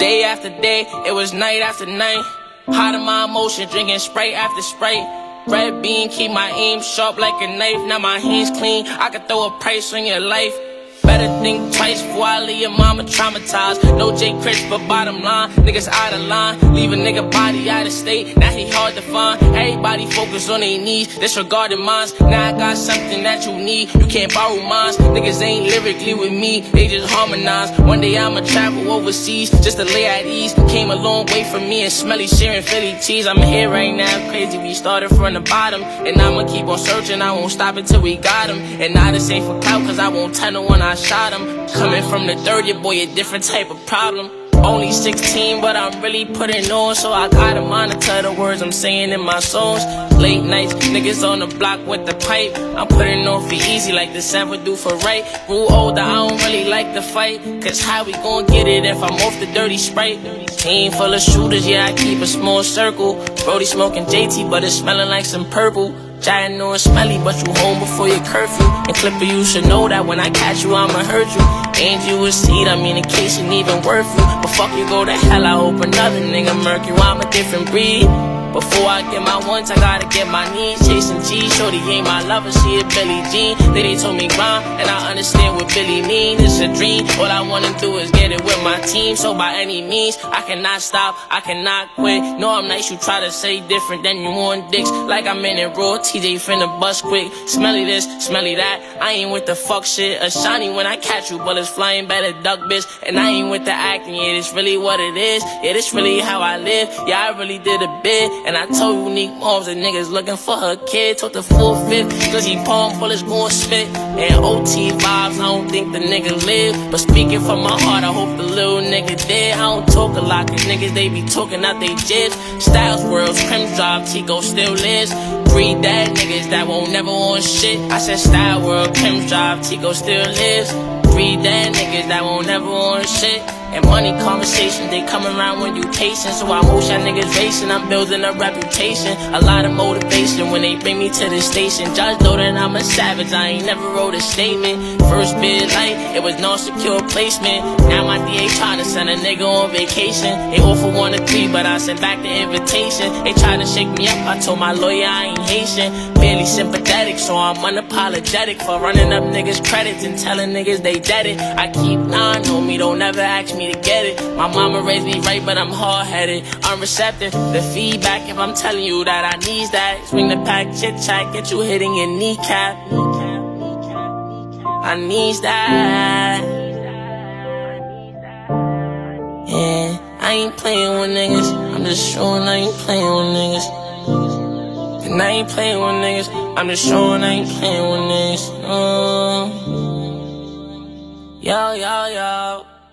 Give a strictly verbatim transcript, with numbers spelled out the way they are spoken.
Day after day, it was night after night. Hot in my emotion, drinking Sprite after Sprite. Red bean, keep my aim sharp like a knife. Now my hands clean, I could throw a price on your life. Better think twice before I leave your mama traumatized. No J Chris, but bottom line, niggas out of line. Leave a nigga body out of state, now he hard to find. Everybody focus on their needs, disregarding mines. Now I got something that you need, you can't borrow mines. Niggas ain't lyrically with me, they just harmonize. One day I'ma travel overseas, just to lay at ease. Came a long way from me and Smelly sharing Philly cheese. I'm here right now, crazy, we started from the bottom. And I'ma keep on searching, I won't stop until we got him. And not the same for clout, cause I won't tell no one I shot him. Coming from the third, your boy a different type of problem. Only sixteen, but I'm really putting on, so I gotta monitor the words I'm saying in my songs. Late nights, niggas on the block with the pipe. I'm putting on for easy like the seven do for right. Grew older, I don't really like the fight, cause how we gon' get it if I'm off the dirty Sprite? Team full of shooters, yeah, I keep a small circle. Brody smoking J T, but it's smelling like some purple. Jai know it's smelly, but you home before your curfew. And Clipper, you should know that when I catch you, I'ma hurt you. And you a seed, I mean, in case it even worth you. But fuck you, go to hell, I hope another nigga murk you. I'm a different breed. Before I get my ones, I gotta get my needs. Chasing G, shorty ain't my lover, she a Billie Jean. Then they told me grind, and I understand what Billy mean. It's a dream, all I wanna do is get it with my team. So by any means, I cannot stop, I cannot quit. No, I'm nice, you try to say different, then you on dicks. Like I'm in it raw, T J finna bust quick. Smelly this, smelly that, I ain't with the fuck shit. A shiny when I catch you, bullets flying, better duck bitch. And I ain't with the acting, yeah, this really what it is. Yeah, this really how I live, yeah, I really did a bit. And I told unique moms that niggas looking for her kid. Took the full fifth, cause he palm bullets gon' spit. And O T vibes, I don't think the nigga live. But speaking from my heart, I hope the little nigga did. I don't talk a lot, cause niggas they be talking out they jibs. Styles worlds, Crim Drive, Tico still lives. Three dead niggas that won't never on shit. I said Style World, Crim Drive, Tico still lives. Three dead niggas that won't never on shit. And money conversations, they come around when you patient. So I motion y'all niggas racing, I'm building a reputation. A lot of motivation when they bring me to the station. Judge know that I'm a savage, I ain't never wrote a statement. First bid light, it was no secure placement. Now my D A tryna send a nigga on vacation. They offer one to three, but I sent back the invitation. They tried to shake me up, I told my lawyer I ain't Haitian. Barely sympathetic, so I'm unapologetic for running up niggas' credits and telling niggas they dead it. I keep nine on me, don't never ask me to get it. My mama raised me right, but I'm hard-headed, unreceptive. The feedback, if I'm telling you that I need that. Swing the pack, chit-chat, get you hitting your kneecap. I need that. Yeah, I ain't playing with niggas, I'm just showing I ain't playing with niggas. And I ain't playing with niggas, I'm just showing I ain't playing with niggas. uh. Yo, yo, yo.